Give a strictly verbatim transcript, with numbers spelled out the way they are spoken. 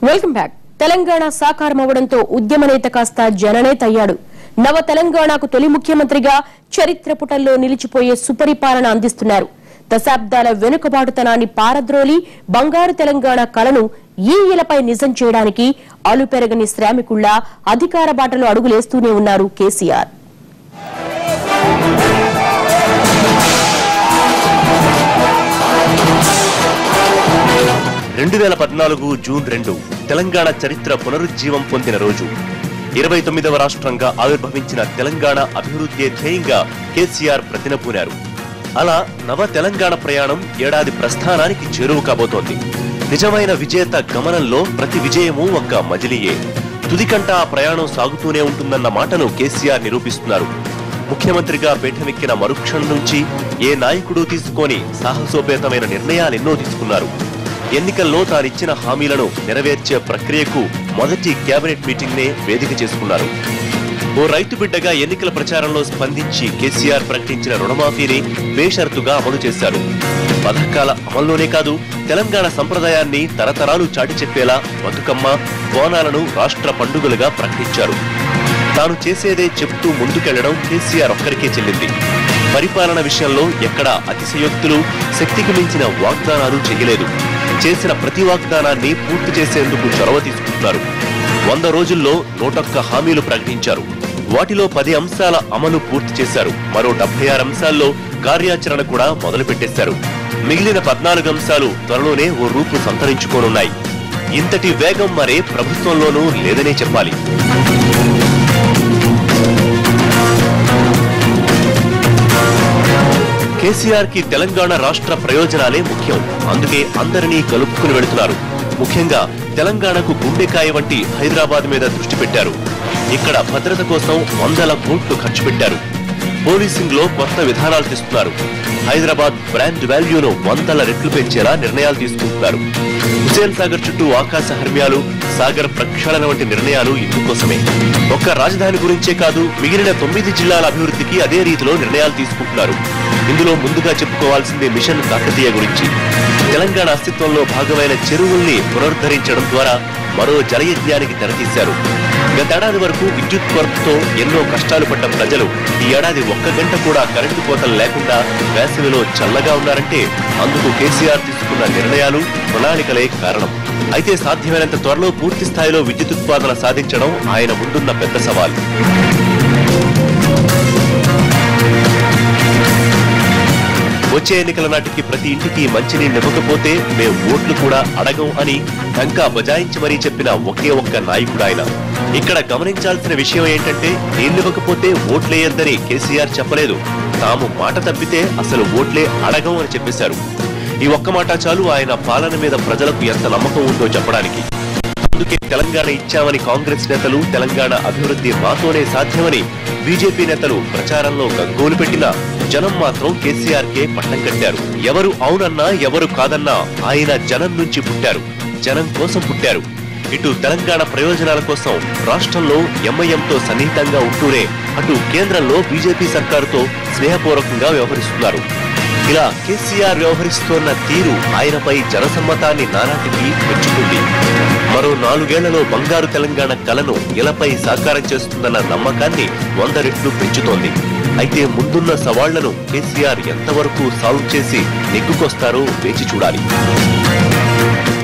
Welcome back. Telangana సాకారమవడంతో ఉద్యమ నేత కాస్త జననేత అయ్యాడు. నవ తెలంగాణకు తొలి ముఖ్యమంత్రిగా చరిత్ర పుటల్లో నిలిచిపోయే సుపరిపాలన అందిస్తున్నారు. దశాబ్దాల వెనుకబాటుతనాన్ని పారద్రోలి బంగారు తెలంగాణ కలను ఈ ఈలపై నిజం చేయడానికి అలుపెరగని శ్రామికుళ్ల అధికార బాటలో అడుగులేస్తూనే ఉన్నారు కేసీఆర్. రెండు వేల పద్నాలుగు జూన్ రెండు తెలంగాణ చరిత్ర పునరుజ్జీవం పొందిన రోజు. ఇరవై తొమ్మిదవ రాష్ట్రంగా ఆవిర్భవించిన తెలంగాణ అభివృద్ధి ధ్యేయంగా కేసీఆర్ ప్రతినపూనారు. అలా నవ తెలంగాణ ప్రయాణం ఏడాది ప్రస్థానానికి చేరువ కాబోతోంది. నిజమైన విజేత గమనంలో ప్రతి విజయము ఒక్క మజిలీయే. తుదికంట ఆ ప్రయాణం సాగుతూనే ఉంటుందన్న మాటను కేసీఆర్ నిరూపిస్తున్నారు. ముఖ్యమంత్రిగా పీఠమెక్కిన మరుక్షణం నుంచి ఏ నాయకుడు తీసుకోని సాహసోపేతమైన నిర్ణయాలెన్నో తీసుకున్నారు. ఎన్నికల్లో తానిచ్చిన హామీలను నెరవేర్చే ప్రక్రియకు మొదటి కేబినెట్ మీటింగ్ నే వేదిక చేసుకున్నారు. ఓ రైతు బిడ్డగా ఎన్నికల ప్రచారంలో స్పందించి కేసీఆర్ ప్రకటించిన రుణమాఫీని బేషరతుగా అమలు చేశారు. పథకాల అమల్లోనే కాదు, తెలంగాణ సంప్రదాయాన్ని తరతరాలు చాటి చెప్పేలా బతుకమ్మ, బోనాలను రాష్ట్ర పండుగలుగా ప్రకటించారు. తాను చేసేదే చెప్తూ ముందుకెళ్లడం కేసీఆర్ ఒక్కరికే చెల్లింది. పరిపాలన విషయంలో ఎక్కడా అతిశయోక్తులు, శక్తికి మించిన వాగ్దానాలు చేయలేదు. చేసిన ప్రతి వాగ్దానాన్ని పూర్తి చేసేందుకు చొరవ తీసుకుంటున్నారు. వంద రోజుల్లో నూటొక్క హామీలు ప్రకటించారు. వాటిలో పది అంశాల అమలు పూర్తి చేశారు. మరో డెబ్బై ఆరు అంశాల్లో కార్యాచరణ కూడా మొదలు పెట్టేశారు. మిగిలిన పద్నాలుగు అంశాలు త్వరలోనే ఓ రూపు సంతరించుకోనున్నాయి. ఇంతటి వేగం మరే ప్రభుత్వంలోనూ లేదనే చెప్పాలి. కేసీఆర్ కి తెలంగాణ రాష్ట్ర ప్రయోజనాలే ముఖ్యం. అందుకే అందరినీ కలుపుకుని వెళుతున్నారు. ముఖ్యంగా తెలంగాణకు గుండెకాయ వంటి హైదరాబాద్ మీద దృష్టి పెట్టారు. ఇక్కడ భద్రత కోసం వందల కోట్లు ఖర్చు పెట్టారు. పోలీసింగ్ లో కొత్త విధానాలు తెస్తున్నారు. హైదరాబాద్ బ్రాండ్ వాల్యూను వందల రెట్లు పెంచేలా నిర్ణయాలు తీసుకుంటున్నారు. హుసేన్ సాగర్ చుట్టూ ఆకాశ హర్మ్యాలు, సాగర్ ప్రక్షాళన వంటి నిర్ణయాలు ఇందుకోసమే. ఒక్క రాజధాని గురించే కాదు, మిగిలిన తొమ్మిది జిల్లాల అభివృద్ధికి అదే రీతిలో నిర్ణయాలు తీసుకుంటున్నారు. ఇందులో ముందుగా చెప్పుకోవాల్సిందే మిషన్ కాకతీయ గురించి. తెలంగాణ అస్తిత్వంలో భాగమైన చెరువుల్ని పునరుద్ధరించడం ద్వారా మరో జలయజ్ఞానికి తెరతీశారు. గతేడాది వరకు విద్యుత్ కొరతతో ఎన్నో కష్టాలు పడ్డ ప్రజలు ఈ ఏడాది ఒక్క గంట కూడా కరెంటు కోతలు లేకుండా వేసవిలో చల్లగా ఉన్నారంటే అందుకు కేసీఆర్ తీసుకున్న నిర్ణయాలు, ప్రణాళికలే కారణం. అయితే సాధ్యమైనంత త్వరలో పూర్తి స్థాయిలో విద్యుత్ ఉత్పాదన సాధించడం ఆయన ముందున్న పెద్ద సవాల్. వచ్చే ఎన్నికల నాటికి ప్రతి ఇంటికి మంచినీళ్ళు ఇవ్వకపోతే మేము ఓట్లు కూడా అడగం అని ఢంకా బజాయించి మరీ చెప్పిన ఒకే ఒక్క నాయకుడు ఆయన. ఇక్కడ గమనించాల్సిన విషయం ఏంటంటే, నీళ్లివ్వకపోతే ఓట్లేయొద్దని కేసీఆర్ చెప్పలేదు. తాము మాట తప్పితే అసలు ఓట్లే అడగం అని చెప్పేశారు. ఈ ఒక్క మాట చాలు ఆయన పాలన మీద ప్రజలకు ఎంత నమ్మకం ఉందో చెప్పడానికి. అందుకే తెలంగాణ ఇచ్చామని కాంగ్రెస్ నేతలు, తెలంగాణ అభివృద్ధి మాతోనే సాధ్యమని బీజేపీ నేతలు ప్రచారంలో గగ్గోలు పెట్టినా జనం మాత్రం కేసీఆర్ కే పట్టం కట్టారు. ఎవరు అవునన్నా ఎవరు కాదన్నా ఆయన జనం నుంచి పుట్టారు, జనం కోసం పుట్టారు. ఇటు తెలంగాణ ప్రయోజనాల కోసం రాష్ట్రంలో ఎంఐఎంతో సన్నిహితంగా ఉంటూనే అటు కేంద్రంలో బీజేపీ సర్కారుతో స్నేహపూర్వకంగా వ్యవహరిస్తున్నారు. ఇలా కేసీఆర్ వ్యవహరిస్తున్న తీరు ఆయనపై జనసమ్మతాన్ని నానాటికి పెంచుతుంది. మరో నాలుగేళ్లలో బంగారు తెలంగాణ కలను ఇలాపై సాకారం చేస్తుందన్న నమ్మకాన్ని వంద రెట్లు పెంచుతోంది. అయితే ముందున్న సవాళ్లను కేసీఆర్ ఎంతవరకు సాల్వ్ చేసి నెగ్గుకొస్తారో వేచి చూడాలి.